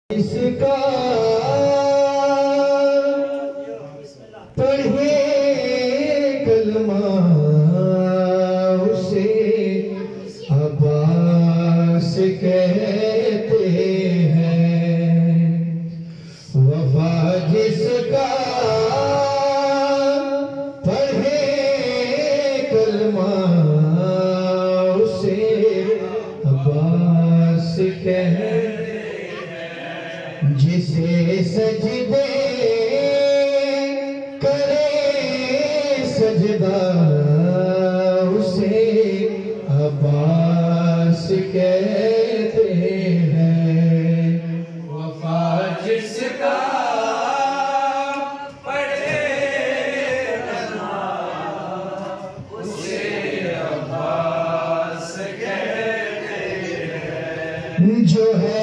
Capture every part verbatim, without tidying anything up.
इसका पढ़े कलमा उसे अब्बास कहते हैं। वफा जिसका पढ़े कलमा उसे अब्बास कहते हैं। जिसे सजदे करे सजदा उसे अब्बास कहते हैं। वफा जिसका पढ़े कलमा उसे अब्बास कहते हैं। जो है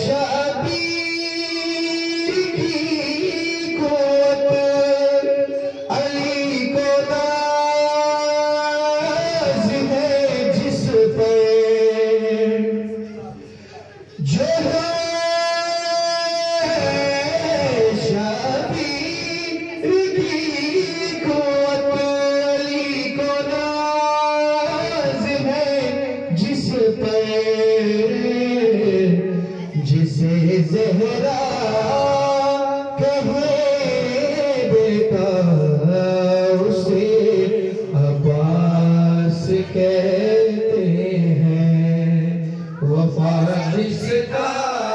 जिसे ज़हरा कहे बेटा उसे अब्बास कहते हैं। वफा जिसका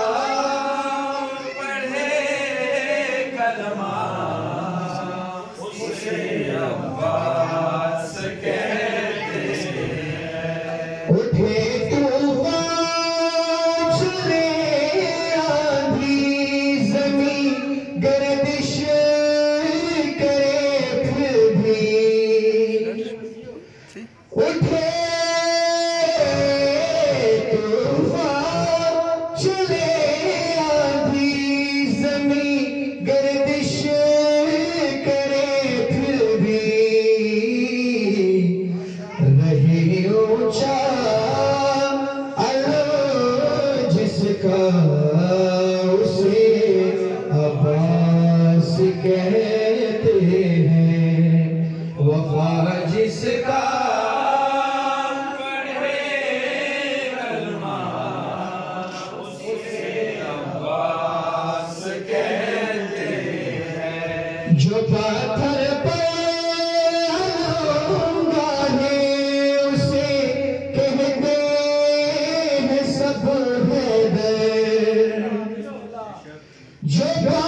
पढ़े कलमा उसे अब्बास कहते हैं। उठे गर्दिश करे फिर भी उठे तूफान चले आंधी ज़मीं गर्दिश करे फिर भी रही ऊंचा अल्लाह जिसका उसे अब्बास कहते हैं। वफा जिसका पढ़े कलमा उसे अब्बास कहते हैं। जो पत्थर पर उसे कहते हैं सब हैदर। जो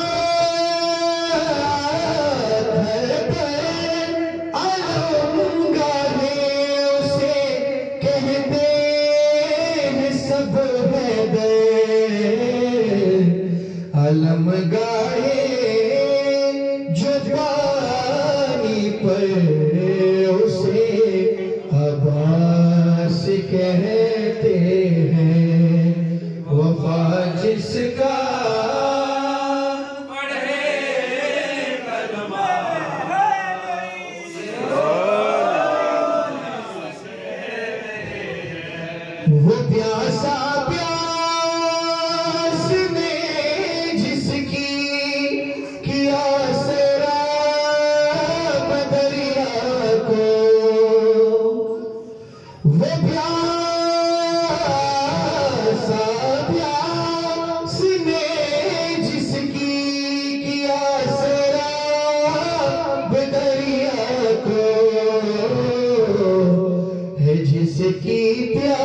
अलम गाए जो पानी पर उसे अब्बास कहते हैं। वफा जिसका पढ़े कलमा वो प्यासा जिसकी प्यास